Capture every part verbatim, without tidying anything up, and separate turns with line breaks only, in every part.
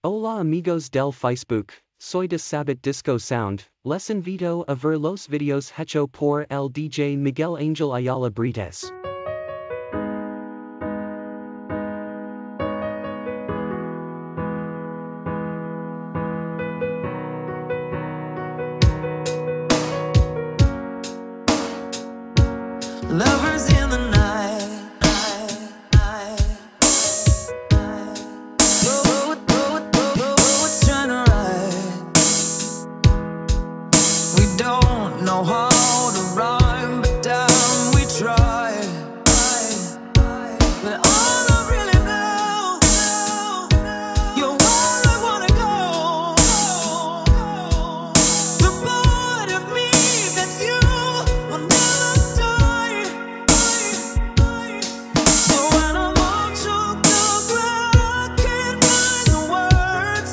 Hola amigos del Facebook, soy de Sabbat Disco Sound, les invito a ver los videos hecho por el D J Miguel Angel Ayala Brites.
Lovers in the night. We don't know how to rhyme, but damn, we try. But all I really know, you're where I wanna go. The part of me that's you will never die. So when I'm all choked up, I can't find the words.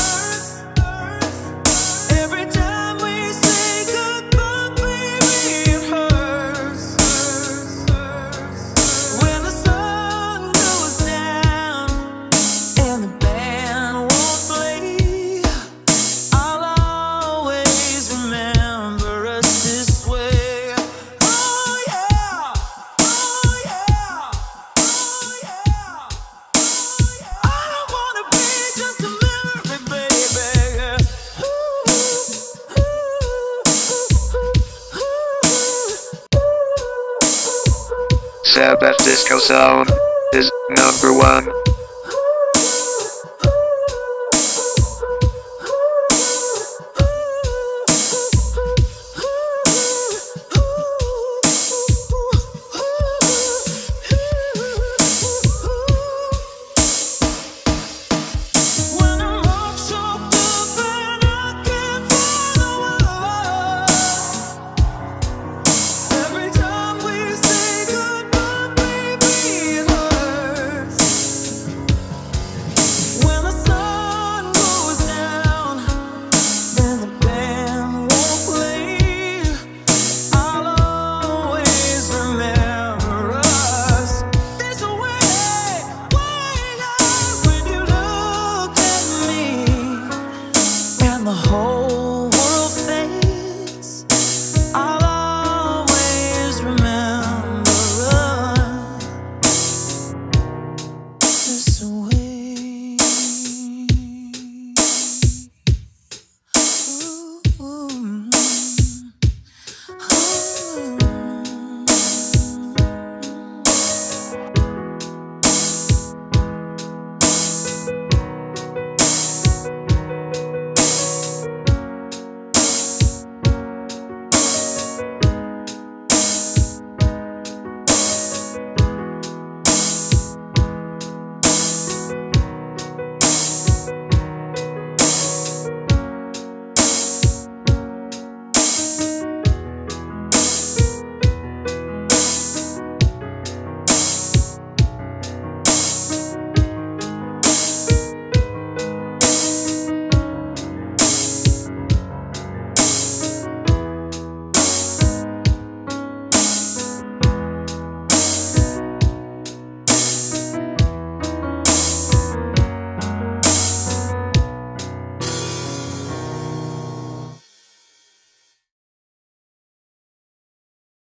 Every time we say goodbye, baby, it hurts. When the sun goes down and the band won't play, I'll always remember us this way. Oh yeah, oh yeah, oh yeah. I don't wanna be just a memory, baby.
Sabbath Disco Sound is number one.